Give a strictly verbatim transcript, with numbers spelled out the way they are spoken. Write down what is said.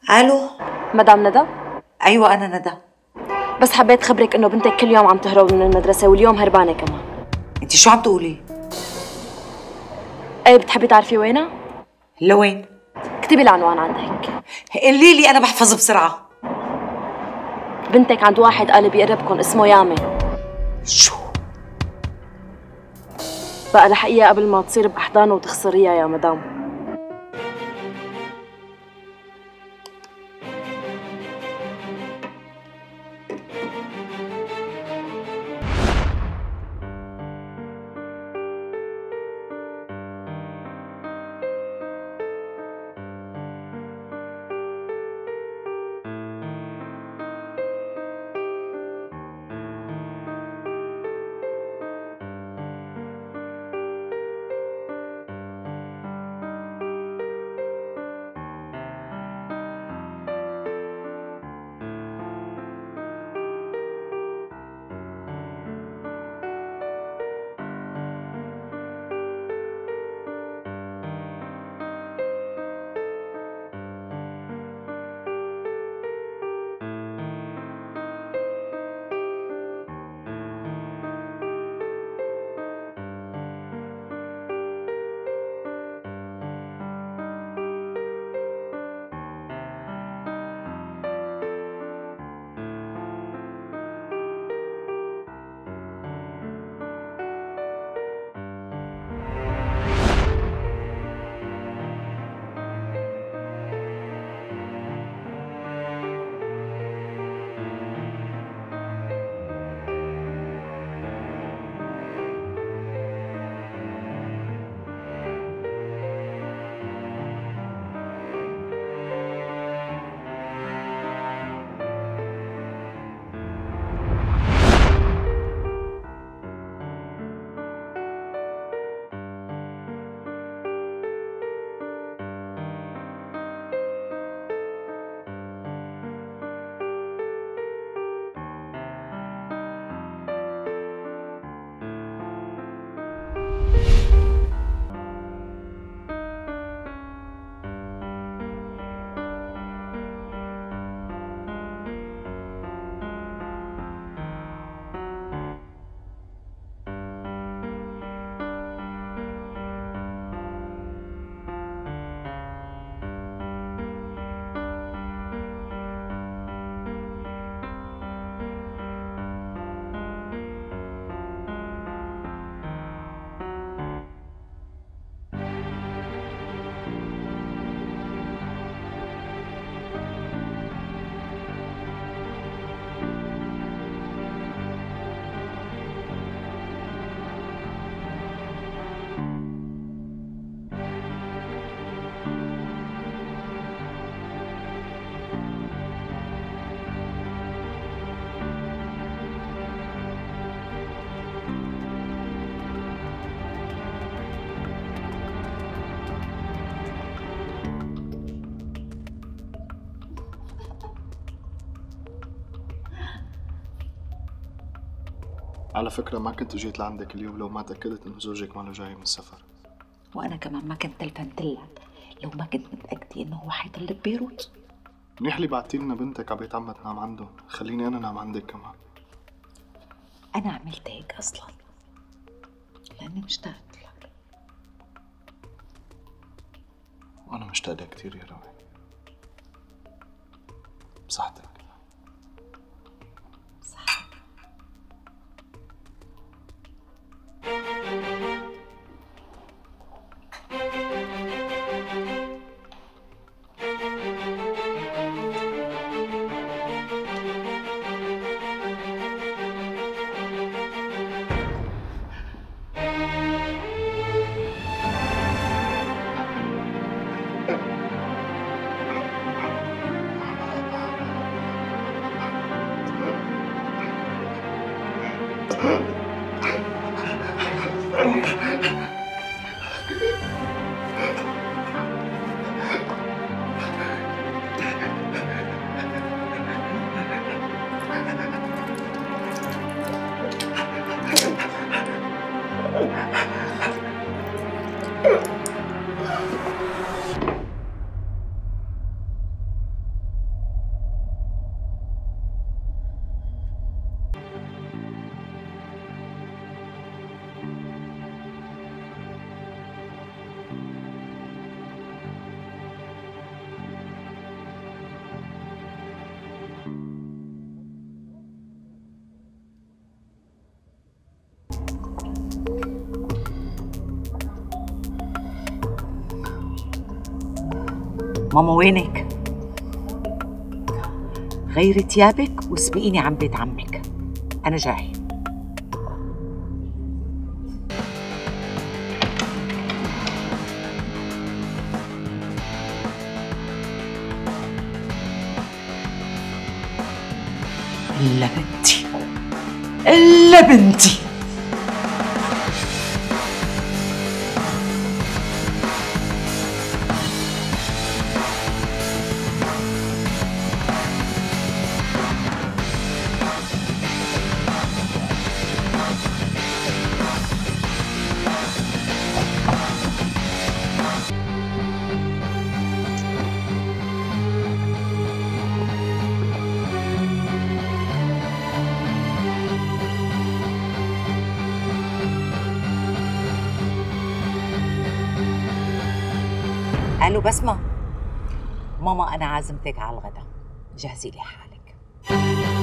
الو مدام ندى؟ ايوه انا ندى. بس حبيت خبرك انه بنتك كل يوم عم تهرب من المدرسه واليوم هربانه كمان. انت شو عم تقولي؟ ايه بتحبي تعرفي وينها؟ لوين؟ اكتبي العنوان عندك. قولي لي انا بحفظ بسرعه. بنتك عند واحد قال بيقربكم اسمه يامي. شو؟ بقى لحقيها قبل ما تصير باحضانه وتخسريها يا مدام. على فكرة ما كنت جيت لعندك اليوم لو ما تأكدت إنه زوجك ماله جاي من السفر. وانا كمان ما كنت تلفنتلك لو ما كنت متأكدة انه هو حيضل ببيروت. منيح اللي بعتي لنا بنتك عبيت عمها تنام عندهم، خليني أنا نام عندك كمان. انا عملت هيك اصلا لاني مشتاقت لك. وأنا مشتاق لك كتير يا روي. بصحتك. ماما وينك؟ غيري ثيابك وسبقيني عن بيت عمك، أنا جاي. إلا بنتي، إلا بنتي. الو بسمة، ماما أنا عازمتك على الغدا، جهزي لي حالك.